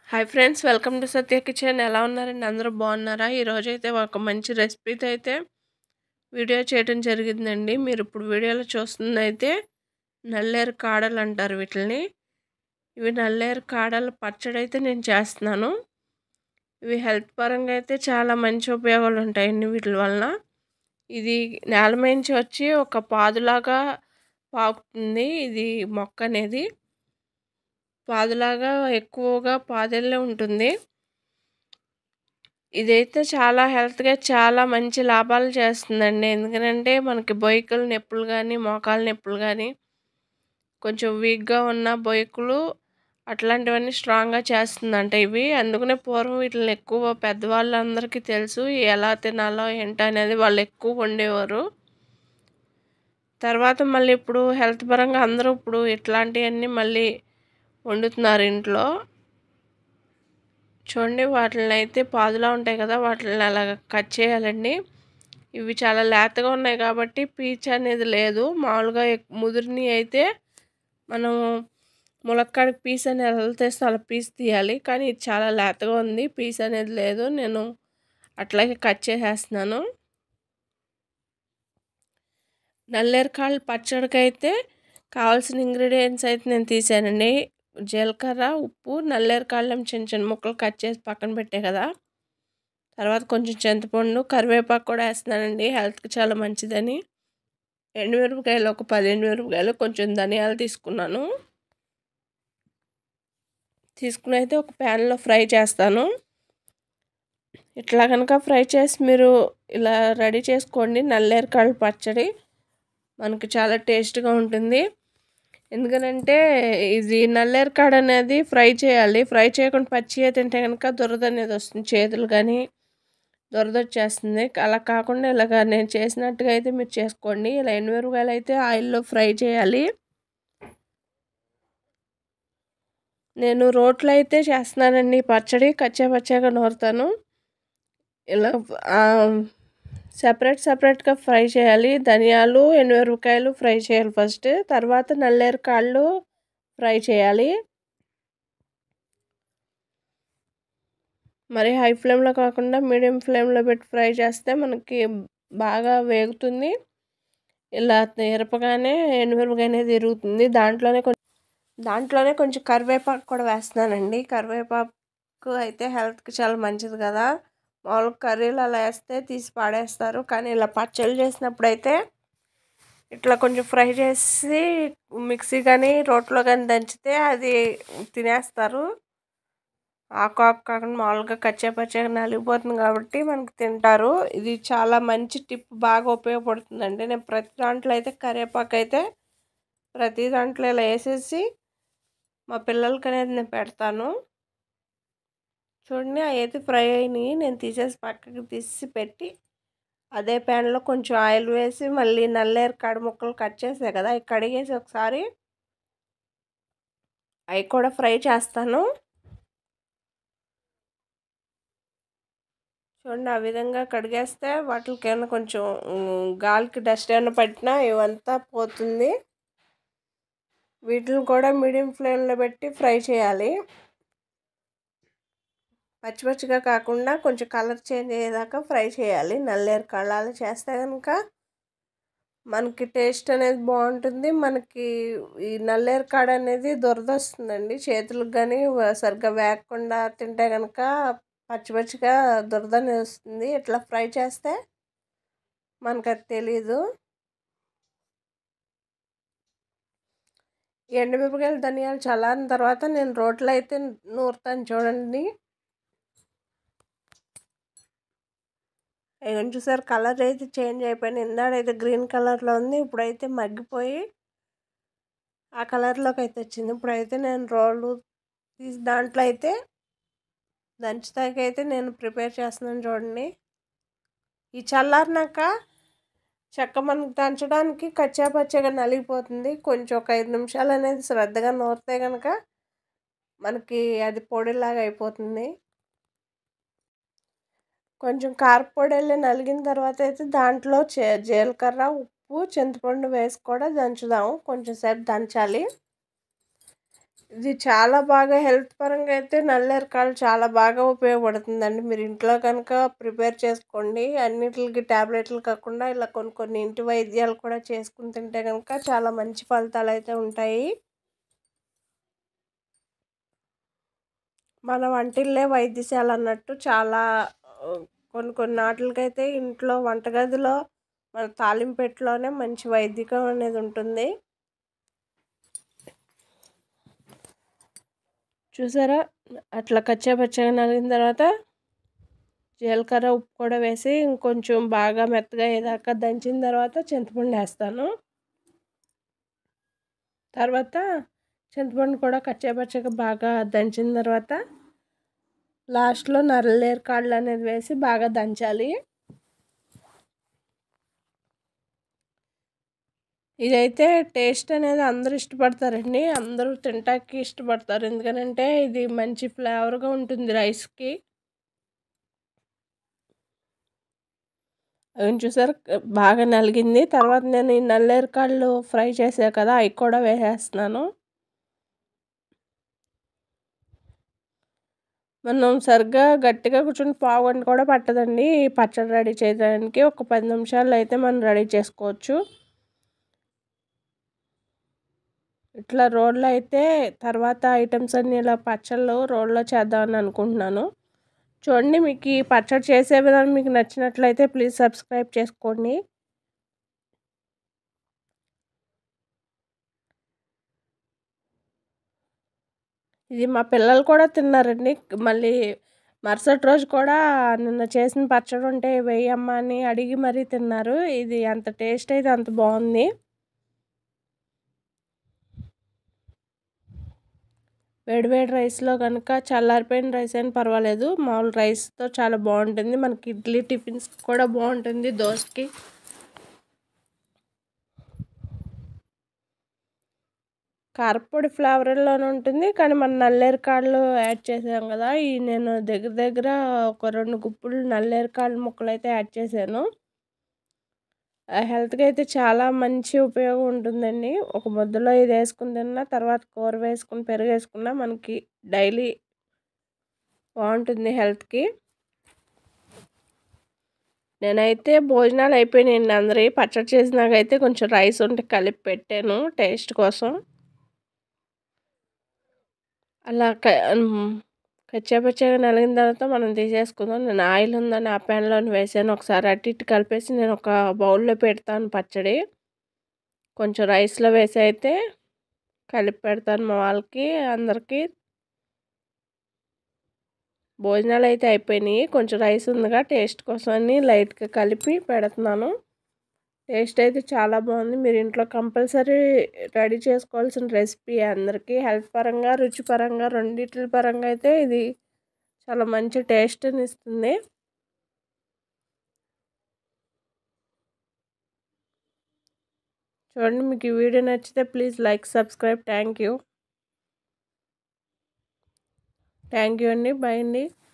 Hi friends, welcome to Satya kitchen. ఎలా ఉన్నారండి? అందరూ బాగున్నారా? ఈరోజైతే ఒక మంచి రెసిపీతో అయితే వీడియో చేయడం జరిగిందండి. మీరు ఇప్పుడు వీడియోలో చూస్తుందైతే నల్లేరు కాడలు అంటారు వీటిని. ఇవి నల్లేరు కాడలు పచ్చడి అయితే నేను చేస్తున్నాను. ఇవి హెల్త్ పరంగా అయితే చాలా మంచి ఉపయోగాలు ఉంటాయండి వీటి వలన. ఇది నేల నుంచి వచ్చి ఒక పాదులాగా పాకుతుంది. ఇది మొక్క అనేది పాదులాగా ఎక్కువగా పాదెల్లే ఉంటుంది. ఇదైతే చాలా హెల్త్‌గా చాలా మంచి లాభాలు చేస్తుందండి. ఎందుకనంటే మనకి బొయ్యకల నొప్పులు గానీ, మోకాళ్ళ నొప్పులు గానీ, కొంచెం వీక్‌గా ఉన్న బొయ్యకులు అట్లాంటివన్నీ స్ట్రాంగ్‌గా చేస్తుందంట ఇవి. అందుకనే పూర్వం వీటిల్ని ఎక్కువ పెద్దవాళ్ళందరికీ తెలుసు. ఎలా తినాలో ఏంటనేది వాళ్ళు ఎక్కువ వండేవారు. తర్వాత మళ్ళీ ఇప్పుడు హెల్త్ పరంగా అందరూ ఇప్పుడు ఇట్లాంటియన్నీ మళ్ళీ వండుతున్నారు ఇంట్లో. చూడండి, వాటినైతే పాదులా ఉంటాయి కదా, వాటిని అలాగ కట్ చేయాలండి. ఇవి చాలా లేతగా ఉన్నాయి కాబట్టి పీచు అనేది లేదు. మామూలుగా ముదిరిని అయితే మనం ములక్కాడకి పీస్ అనేది ఎలా తీస్తే అలా పీస్ తీయాలి. కానీ ఇది చాలా లేతగా ఉంది, పీస్ అనేది లేదు. నేను అట్లాగే కట్ చేసేస్తున్నాను. నల్లేరుకాయలు పచ్చడికి అయితే కావాల్సిన ఇంగ్రీడియంట్స్ అయితే నేను తీసానండి. జీలకర్ర, ఉప్పు, నల్లేరుకాయలు చిన్న చిన్న ముక్కలు కట్ చేసి పక్కన పెట్టే కదా. తర్వాత కొంచెం చింతపండు, కరివేపాకు కూడా వేస్తున్నానండి, హెల్త్కి చాలా మంచిదని. ఎండుమిరపకాయలు ఒక 10 ఎండుమిరపకాయలు, కొంచెం ధనియాలు తీసుకున్నాను. తీసుకుని అయితే ఒక ప్యాన్లో ఫ్రై చేస్తాను. ఇట్లా కనుక ఫ్రై చేసి మీరు ఇలా రెడీ చేసుకోండి. నల్లేరుకాయలు పచ్చడి మనకి చాలా టేస్ట్గా ఉంటుంది. ఎందుకనంటే ఇది నల్లేరుకాడ అనేది ఫ్రై చేయాలి. ఫ్రై చేయకుండా పచ్చిగా తింటే కనుక దురద అనేది వస్తుంది, చేతులు కానీ దురద వచ్చేస్తుంది. అలా కాకుండా ఇలాగ నేను చేసినట్టుగా అయితే మీరు చేసుకోండి. ఇలా ఎండుమిరపకాయలు అయితే ఆయిల్లో ఫ్రై చేయాలి. నేను రోట్లో అయితే చేస్తున్నానండి పచ్చడి, కచ్చాపచ్చాగా నూరుతాను. ఇలా సపరేట్గా ఫ్రై చేయాలి. ధనియాలు, ఎండుమిరపకాయలు ఫ్రై చేయాలి ఫస్ట్. తర్వాత నల్లేరుకాయలు ఫ్రై చేయాలి. మరి హై ఫ్లేమ్లో కాకుండా మీడియం ఫ్లేమ్లో పెట్టి ఫ్రై చేస్తే మనకి బాగా వేగుతుంది. ఇలా ఎరపగానే ఎండుమిరపకాయ అనేది ఎరుగుతుంది. దాంట్లోనే కొంచెం కరివేపాకు కూడా వేస్తున్నానండి. కరివేపాకు అయితే హెల్త్కి చాలా మంచిది కదా. మామూలుగా కర్రీలు అలా వేస్తే తీసి పాడేస్తారు. కానీ ఇలా పచ్చళ్ళు చేసినప్పుడు అయితే ఇట్లా కొంచెం ఫ్రై చేసి మిక్సీ కానీ రోట్లో కానీ దంచితే అది తినేస్తారు. ఆకు కాకుండా మామూలుగా కచ్చాపచ్చాగా నలిగిపోతుంది కాబట్టి మనకు తింటారు. ఇది చాలా మంచి టిప్, బాగా ఉపయోగపడుతుందండి. నేను ప్రతి దాంట్లో అయితే కరివేపాకు అయితే ప్రతి దాంట్లో ఇలా వేసేసి మా పిల్లలకి అనేది నేను పెడతాను. చూడండి, అవి అయితే ఫ్రై అయినాయి. నేను తీసేసి పక్కకి తీసి పెట్టి అదే ప్యాన్లో కొంచెం ఆయిల్ వేసి మళ్ళీ నల్లేరుకాడ ముక్కలు కట్ చేసే కదా, అవి కడిగేసి ఒకసారి అవి కూడా ఫ్రై చేస్తాను. చూడండి, ఆ విధంగా కడిగేస్తే వాటికి ఏమైనా కొంచెం గాలికి డస్ట్ ఏమైనా పట్టినా ఇవంతా పోతుంది. వీటిని కూడా మీడియం ఫ్లేమ్లో పెట్టి ఫ్రై చేయాలి. పచ్చిగా కాకుండా కొంచెం కలర్ చేంజ్ అయ్యేదాకా ఫ్రై చేయాలి. నల్లేరుకాయలు అలా చేస్తే కనుక మనకి టేస్ట్ అనేది బాగుంటుంది. మనకి ఈ నల్లేరుకాడ అనేది దురద వస్తుందండి చేతులకు కానీ, సరిగ్గా వేగకుండా తింటే కనుక పచ్చిగా దురద అనేది వస్తుంది. ఇట్లా ఫ్రై చేస్తే మనకు అది తెలీదు. ఎండుమిరపకాయలు, ధనియాలు చల్లారిన తర్వాత నేను రోట్లో అయితే నూరుతాను. చూడండి, ఇవన్నీ చూసారు, కలర్ అయితే చేంజ్ అయిపోయింది. ఇందాడైతే గ్రీన్ కలర్లో ఉంది, ఇప్పుడైతే మగ్గిపోయి ఆ కలర్లోకి అయితే వచ్చింది. ఇప్పుడైతే నేను రోలు తీసి దాంట్లో అయితే దంచుతాకైతే నేను ప్రిపేర్ చేస్తున్నాను. చూడండి, ఈ చల్లారినాక చెక్క మనకు దంచడానికి కచ్చాపచ్చగా నలిగిపోతుంది. కొంచెం ఒక 5 నిమిషాలు అనేది శ్రద్ధగా నూరితే కనుక మనకి అది పొడిలాగా అయిపోతుంది. కొంచెం కారపొడి వెళ్ళి నలిగిన తర్వాత అయితే దాంట్లో జీలకర్ర, ఉప్పు, చింతపండు వేసి కూడా దంచుదాము. కొంచెం సేపు దంచాలి. ఇది చాలా బాగా హెల్త్ పరంగా అయితే నల్లేరికాయలు చాలా బాగా ఉపయోగపడుతుందండి. మీరు ఇంట్లో కనుక ప్రిపేర్ చేసుకోండి. అన్నిట్లికి టాబ్లెట్లు కాకుండా ఇలా కొన్ని కొన్ని ఇంటి వైద్యాలు కూడా చేసుకుని తింటే కనుక చాలా మంచి ఫలితాలైతే ఉంటాయి. మన వంటిల్లే వైద్యశాల అన్నట్టు చాలా కొన్ని కొన్ని ఆటిలకైతే ఇంట్లో వంటగదిలో మన తాలింపెట్టులోనే మంచి వైద్యకం అనేది ఉంటుంది. చూసారా అట్లా కచ్చాపచ్చాగా నలిగిన తర్వాత జీలకర్ర ఉప్పు కూడా వేసి ఇంకొంచెం బాగా మెత్తగా అయ్యేదాకా దంచిన తర్వాత చింతపండు వేస్తాను. తర్వాత చింతపండు కూడా కచ్చాపచ్చాగా బాగా దంచిన తర్వాత లాస్ట్లో నల్లేరికాయలు అనేది వేసి బాగా దంచాలి. ఇదైతే టేస్ట్ అనేది అందరూ ఇష్టపడతారండి. అందరూ తింటానికి ఇష్టపడతారు. ఎందుకనంటే ఇది మంచి ఫ్లేవర్గా ఉంటుంది రైస్కి. అవి చూసారు బాగా నలిగింది. తర్వాత నేను ఈ నల్లేరికాయలు ఫ్రై చేసా కదా అవి కూడా వేసేస్తున్నాను. మనం సరిగ్గా గట్టిగా కూర్చొని పావుగంట కూడా పట్టదండి ఈ పచ్చడి రెడీ చేయడానికి. ఒక 10 నిమిషాల్లో అయితే మనం రెడీ చేసుకోవచ్చు. ఇట్లా రోల్లో అయితే తర్వాత ఐటమ్స్ అన్నీ ఇలా పచ్చళ్ళు రోల్లో చేద్దామని అనుకుంటున్నాను. చూడండి మీకు ఈ పచ్చడి చేసే విధానం మీకు నచ్చినట్లయితే ప్లీజ్ సబ్స్క్రైబ్ చేసుకోండి. ఇది మా పిల్లలు కూడా తిన్నారండి. మళ్ళీ మరుసటి రోజు కూడా నిన్న చేసిన పచ్చడి ఉంటే వేయమ్మా అని అడిగి మరీ తిన్నారు. ఇది అంత టేస్ట్ అయితే అంత బాగుంది. వేడివేడి రైస్లో కనుక చల్లారిపోయిన రైస్ అయినా పర్వాలేదు, మామూలు రైస్తో చాలా బాగుంటుంది. మనకి ఇడ్లీ టిఫిన్స్ కూడా బాగుంటుంది, దోశకి. కారపొడి ఫ్లేవర్లోనే ఉంటుంది, కానీ మన నల్లేరికాయలు యాడ్ చేసాం కదా, ఈ నేను దగ్గర దగ్గర ఒక 2 గుప్పులు నల్లేరికాయల ముక్కలు అయితే యాడ్ చేశాను. హెల్త్కి అయితే చాలా మంచి ఉపయోగం ఉంటుందండి. ఒక ముద్దలో ఇది వేసుకుని తిన్నా, తర్వాత కూర వేసుకుని పెరుగు వేసుకున్నా మనకి డైలీ బాగుంటుంది హెల్త్కి. నేనైతే భోజనాలు అయిపోయినాయండి అందరివి. పచ్చడి చేసినాకైతే కొంచెం రైస్ ఉంటే కలిపి పెట్టాను టేస్ట్ కోసం. అలా కచ్చాపచ్చాగా నలిగిన తర్వాత మనం తీసేసుకుందాం. నేను ఆయిల్ ఉందని ఆ ప్యాన్లోనే వేసాను. ఒకసారి అటు ఇటు కలిపేసి నేను ఒక బౌల్లో పెడతాను పచ్చడి. కొంచెం రైస్లో వేసి అయితే కలిపి పెడతాను మా వాళ్ళకి అందరికీ. భోజనాలు అయితే అయిపోయినాయి. కొంచెం రైస్ ఉందిగా టేస్ట్ కోసం అని లైట్గా కలిపి పెడుతున్నాను. టేస్ట్ అయితే చాలా బాగుంది. మీరు ఇంట్లో కంపల్సరీ రెడీ చేసుకోవాల్సిన రెసిపీ అందరికీ. హెల్త్ పరంగా, రుచి పరంగా, రెండిట్ల పరంగా అయితే ఇది చాలా మంచి టేస్ట్ని ఇస్తుంది. చూడండి, మీకు ఈ వీడియో నచ్చితే please like, subscribe. Thank you అండి. బాయ్ అండి.